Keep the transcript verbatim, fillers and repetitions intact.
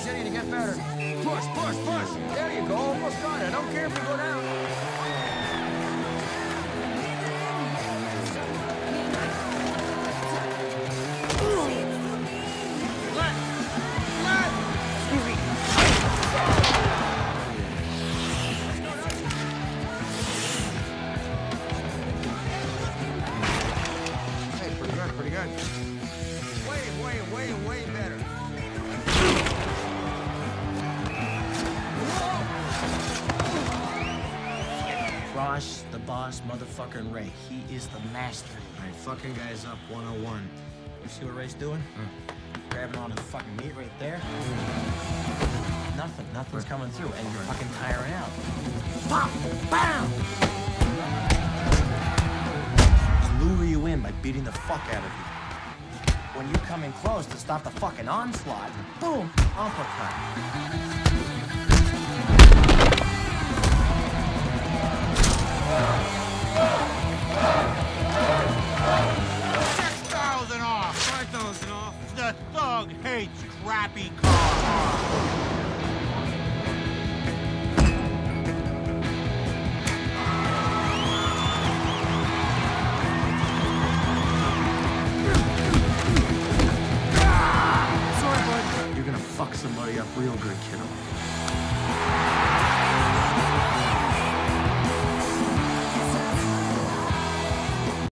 continue to get better. Push, push, push. There you go. Almost got it. I don't care if we go down. Blatt! Blatt! Excuse me. Hey, pretty good, pretty good. Way, way, way, way better. Ross, the boss, motherfucker, and Ray. He is the master. All right, fucking guys up one oh one. You see what Ray's doing? Huh. Grabbing onto the fucking meat right there. Nothing, nothing's coming through, and you're fucking tiring out. Pop! Bam! Lure you in by beating the fuck out of you. When you come in close to stop the fucking onslaught, boom, uppercut. Six thousand off. Five thousand off. The thug hates crappy cars. You're gonna fuck somebody up real good, kiddo.